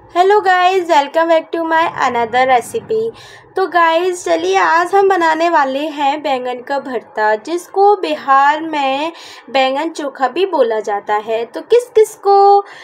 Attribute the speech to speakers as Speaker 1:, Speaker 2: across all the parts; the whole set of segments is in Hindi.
Speaker 1: Hello guys, welcome back to my another recipe. तो गाइस चलिए आज हम बनाने वाले हैं बैंगन का भरता, जिसको बिहार में बैंगन चोखा भी बोला जाता है। तो किस किस को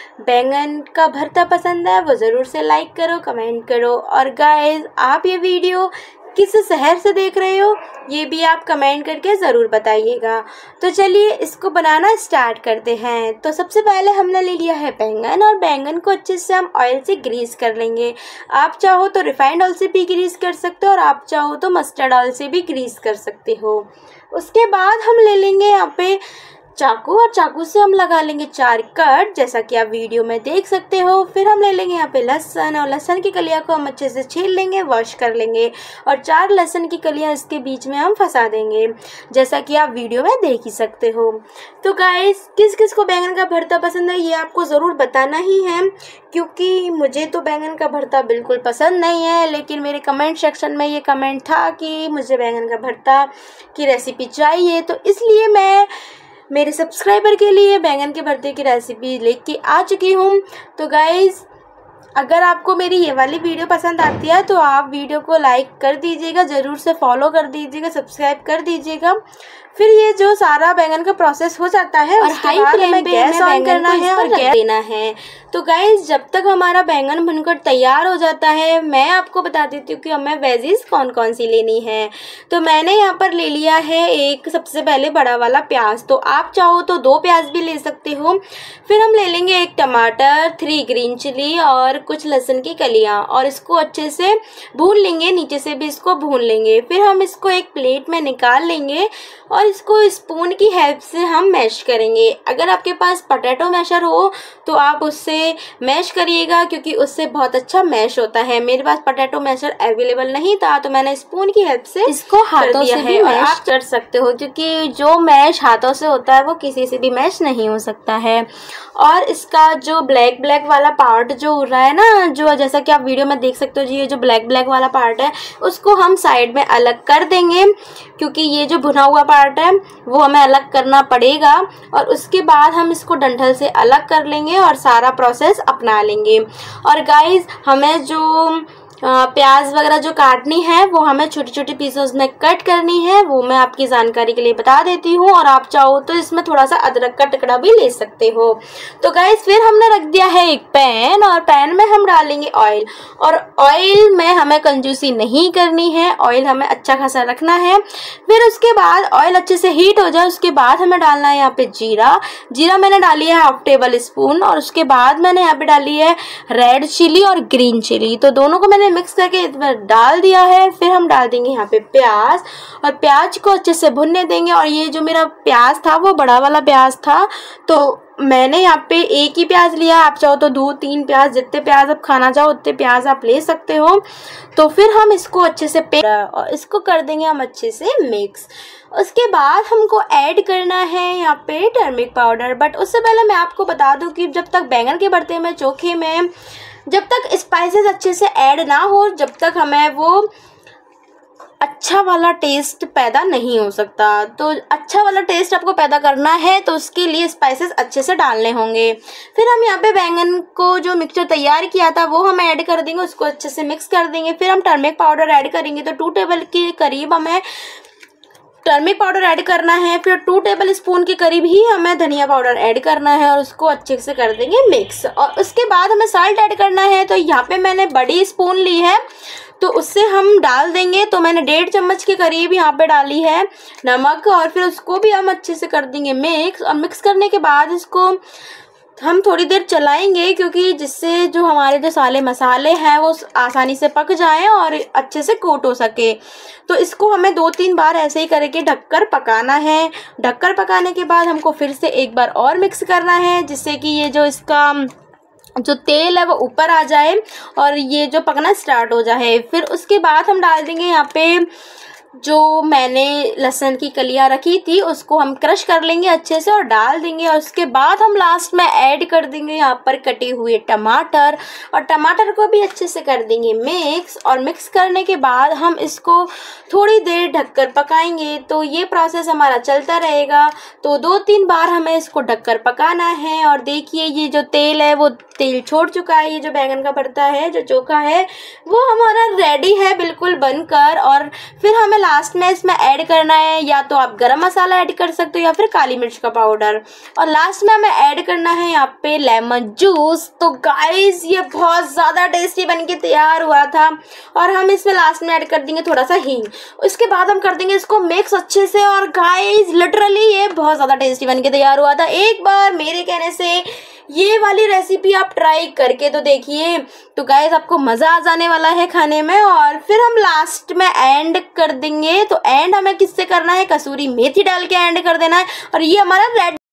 Speaker 1: बैंगन का भरता पसंद है वो ज़रूर से लाइक करो, कमेंट करो। और गाइस आप ये वीडियो किस शहर से देख रहे हो ये भी आप कमेंट करके ज़रूर बताइएगा। तो चलिए इसको बनाना स्टार्ट करते हैं। तो सबसे पहले हमने ले लिया है बैंगन, और बैंगन को अच्छे से हम ऑयल से ग्रीस कर लेंगे। आप चाहो तो रिफाइंड ऑयल से भी ग्रीस कर सकते हो, और आप चाहो तो मस्टर्ड ऑयल से भी ग्रीस कर सकते हो। उसके बाद हम ले लेंगे यहाँ पे चाकू, और चाकू से हम लगा लेंगे 4 कट, जैसा कि आप वीडियो में देख सकते हो। फिर हम ले लेंगे यहाँ पे लहसुन, और लहसुन की कलियाँ को हम अच्छे से छील लेंगे, वॉश कर लेंगे, और 4 लहसुन की कलियाँ इसके बीच में हम फंसा देंगे, जैसा कि आप वीडियो में देख ही सकते हो। तो गाइस किस किस को बैंगन का भरता पसंद है ये आपको ज़रूर बताना ही है, क्योंकि मुझे तो बैंगन का भरता बिल्कुल पसंद नहीं है। लेकिन मेरे कमेंट सेक्शन में ये कमेंट था कि मुझे बैंगन का भरता की रेसिपी चाहिए, तो इसलिए मैं मेरे सब्सक्राइबर के लिए बैंगन के भरते की रेसिपी लेके आ चुकी हूँ। तो गाइज़ अगर आपको मेरी ये वाली वीडियो पसंद आती है तो आप वीडियो को लाइक कर दीजिएगा, ज़रूर से फॉलो कर दीजिएगा, सब्सक्राइब कर दीजिएगा। फिर ये जो सारा बैंगन का प्रोसेस हो जाता है और हाई फ्लेम पे गैस ऑन करना है और गैस देना है। तो गाइस जब तक हमारा बैंगन भुनकर तैयार हो जाता है मैं आपको बता देती हूँ कि हमें वेजीज कौन कौन सी लेनी है। तो मैंने यहाँ पर ले लिया है एक सबसे पहले बड़ा वाला प्याज, तो आप चाहो तो 2 प्याज भी ले सकते हो। फिर हम ले लेंगे 1 टमाटर, 3 ग्रीन चिली और कुछ लहसुन की कलियाँ, और इसको अच्छे से भून लेंगे, नीचे से भी इसको भून लेंगे। फिर हम इसको एक प्लेट में निकाल लेंगे और इसको स्पून की हेल्प से हम मैश करेंगे। अगर आपके पास पोटैटो मैशर हो तो आप उससे मैश करिएगा, क्योंकि उससे बहुत अच्छा मैश होता है। मेरे पास पोटैटो मैशर अवेलेबल नहीं था तो मैंने स्पून की हेल्प से इसको हाथों से भी मैश आप कर सकते हो, क्योंकि जो मैश हाथों से होता है वो किसी से भी मैश नहीं हो सकता है। और इसका जो ब्लैक वाला पार्ट जो हो रहा है ना, जो जैसा कि आप वीडियो में देख सकते हो जी, ये जो ब्लैक वाला पार्ट है उसको हम साइड में अलग कर देंगे, क्योंकि ये जो भुना हुआ पार्ट है वो हमें अलग करना पड़ेगा। और उसके बाद हम इसको डंठल से अलग कर लेंगे और सारा प्रोसेस अपना लेंगे। और गाइस हमें जो प्याज वगैरह जो काटनी है वो हमें छोटी छोटी पीसेस में कट करनी है, वो मैं आपकी जानकारी के लिए बता देती हूँ। और आप चाहो तो इसमें थोड़ा सा अदरक का टुकड़ा भी ले सकते हो। तो गाइस फिर हमने रख दिया है एक पैन, और पैन में हम डालेंगे ऑयल। और ऑयल में हमें कंजूसी नहीं करनी है, ऑयल हमें अच्छा खासा रखना है। फिर उसके बाद ऑयल अच्छे से हीट हो जाए उसके बाद हमें डालना है यहाँ पे जीरा मैंने डाली है 1/2 टेबल स्पून। और उसके बाद मैंने यहाँ पे डाली है रेड चिली और ग्रीन चिली, तो दोनों को मैंने मिक्स करके इसमें डाल दिया है। फिर हम डाल देंगे यहाँ पे प्याज, और प्याज को अच्छे से भुनने देंगे। और ये जो मेरा प्याज था वो बड़ा वाला प्याज था, तो मैंने यहाँ पे 1 ही प्याज लिया। आप चाहो तो 2-3 प्याज, जितने प्याज आप खाना चाहो उतने प्याज आप ले सकते हो। तो फिर हम इसको अच्छे से और इसको कर देंगे हम अच्छे से मिक्स। उसके बाद हमको ऐड करना है यहाँ पे टर्मरिक पाउडर। बट उससे पहले मैं आपको बता दूँ कि जब तक बैंगन के भरते में, चोखे में, जब तक स्पाइसेस अच्छे से ऐड ना हो जब तक हमें वो अच्छा वाला टेस्ट पैदा नहीं हो सकता। तो अच्छा वाला टेस्ट आपको पैदा करना है तो उसके लिए स्पाइसेस अच्छे से डालने होंगे। फिर हम यहाँ पे बैंगन को जो मिक्सचर तैयार किया था वो हम ऐड कर देंगे, उसको अच्छे से मिक्स कर देंगे। फिर हम टर्मरिक पाउडर ऐड करेंगे, तो 2 टेबल के करीब हमें टर्मरिक पाउडर ऐड करना है। फिर 2 टेबल स्पून के करीब ही हमें धनिया पाउडर ऐड करना है, और उसको अच्छे से कर देंगे मिक्स। और उसके बाद हमें साल्ट ऐड करना है, तो यहाँ पे मैंने बड़ी स्पून ली है तो उससे हम डाल देंगे। तो मैंने 1.5 चम्मच के करीब यहाँ पे डाली है नमक, और फिर उसको भी हम अच्छे से कर देंगे मिक्स। और मिक्स करने के बाद इसको हम थोड़ी देर चलाएंगे, क्योंकि जिससे जो हमारे जो सारे मसाले हैं वो आसानी से पक जाएं और अच्छे से कोट हो सके। तो इसको हमें 2-3 बार ऐसे ही करके ढककर पकाना है। ढककर पकाने के बाद हमको फिर से एक बार और मिक्स करना है, जिससे कि ये जो इसका जो तेल है वो ऊपर आ जाए और ये जो पकना स्टार्ट हो जाए। फिर उसके बाद हम डाल देंगे यहाँ पे जो मैंने लहसुन की कलियां रखी थी उसको हम क्रश कर लेंगे अच्छे से और डाल देंगे। और उसके बाद हम लास्ट में ऐड कर देंगे यहाँ पर कटे हुए टमाटर, और टमाटर को भी अच्छे से कर देंगे मिक्स। और मिक्स करने के बाद हम इसको थोड़ी देर ढककर पकाएंगे। तो ये प्रोसेस हमारा चलता रहेगा। तो 2-3 बार हमें इसको ढककर पकाना है। और देखिए ये जो तेल है वो तेल छोड़ चुका है। ये जो बैंगन का भरता है, जो चोखा है, वो हमारा रेडी है बिल्कुल बनकर। और फिर हमें लास्ट में इसमें ऐड करना है, या तो आप गरम मसाला ऐड कर सकते हो या फिर काली मिर्च का पाउडर। और लास्ट में हमें ऐड करना है यहाँ पे लेमन जूस। तो गाइस ये बहुत ज़्यादा टेस्टी बनके तैयार हुआ था। और हम इसमें लास्ट में ऐड कर देंगे थोड़ा सा हींग। उसके बाद हम कर देंगे इसको मिक्स अच्छे से। और गाइस लिटरली ये बहुत ज़्यादा टेस्टी बनके तैयार हुआ था। एक बार मेरे कहने से ये वाली रेसिपी आप ट्राई करके तो देखिए, तो गाइस आपको मज़ा आ जाने वाला है खाने में। और फिर हम लास्ट में एंड कर देंगे। तो एंड हमें किससे करना है, कसूरी मेथी डाल के एंड कर देना है। और ये हमारा रेड